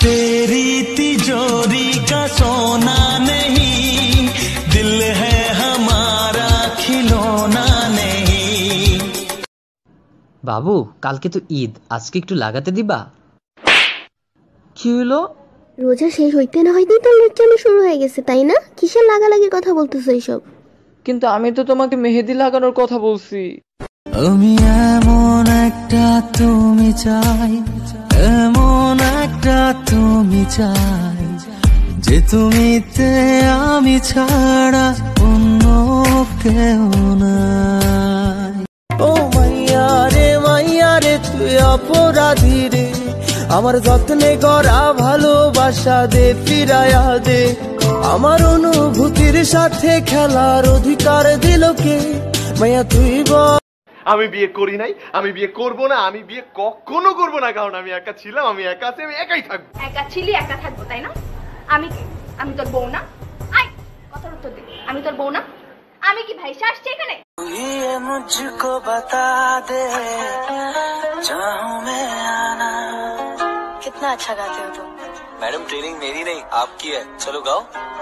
तेरी तिजोरी का सोना नहीं, दिल है हमारा खिलौना नहीं। বাবু কালকে তো ঈদ, আজকে একটু লাগাতে দিবা? কি হলো? রোজা শেষ হইতে না হইতেই তো লুচ্চানো শুরু হয়ে গেছে, তাই না? কিসের লাগালাগির কথা বলতেছো এইসব? কিন্তু আমি তো তোমাকে মেহেদি লাগানোর কথা বলছি। আমি এমন একটা তুমি চাই, এমন একটা তুমি চাই, যে তুমিতে আমি ছাড়া অন্য কেউ নাই। ও মাইয়া রে তুই অপরাধী রে, আমার যত্নে গড়া ভালোবাসা দে ফিরায়া দে। আমার অনুভূতির সাথে খেলার অধিকার দিল কে? মাইয়া তুই বল। আমি বিয়ে করি নাই, আমি বিয়ে করব না, আমি বিয়ে কখনো করব না, কারণ আমি একা ছিলাম, আমি একা আছি, আমি একাই থাকবো। একা ছিলি একা থাকবো, তাই না? আমি কি? আমি তোর বউ না? আয় কথার উত্তর দে, আমি তোর বউ না? আমি কি ভাইসা আসছি এখানে? ये मुझको बता दे, चाहूं मैं आना। कितना अच्छा गाते हो तुम। मैडम ट्रेनिंग मेरी नहीं आपकी है, चलो गाओ।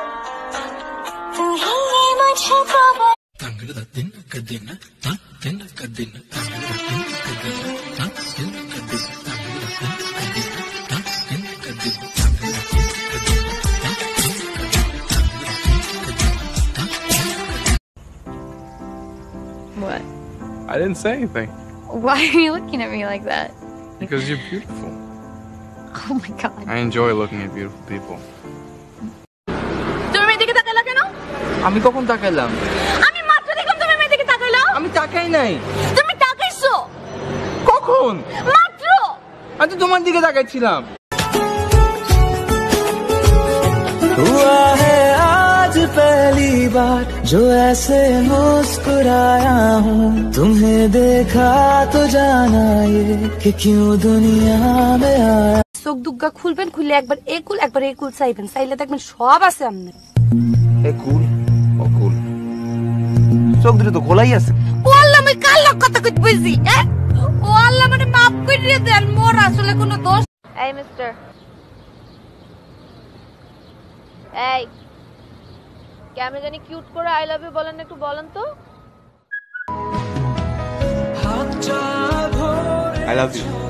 What? I didn't say anything. Why are you looking at me like that? Because you're beautiful. Oh my god. I enjoy looking at beautiful people. তুমি মেয়ে দিকে তাকাইলা কেন? আমি কখন তাকাইলাম? আমি মাত্র দেখলাম তুমি মেয়ে দিকে তাকাইলা। আমি তাকাই নাই। তুমি তাকাইছো কখন? মাত্র। আমি তো তোমার দিকে তাকাইছিলাম। हुआ है आज पहली बार जो ऐसे मुस्कुराया हूँ, तुम्हें देखा तो जाना ये कि क्यों दुनिया में आया। চোখ দুগ্গা খুলবেন, খুলে একবার একবার একুল চাইবেন, চাইলে দেখবেন সব আছে আমনে। একুল অকুল চোখ দুটো তো খোলাই আছে। ও আল্লাহ, আমি কাল কথা কইতে বলছি। ও আল্লাহ, মানে মাফ করে দেন, মোর আসলে কোনো দোষ। এই মিস্টার, এই কেমন জানি কিউট করে আই লাভ ইউ বলেন, একটু বলেন তো। I love you.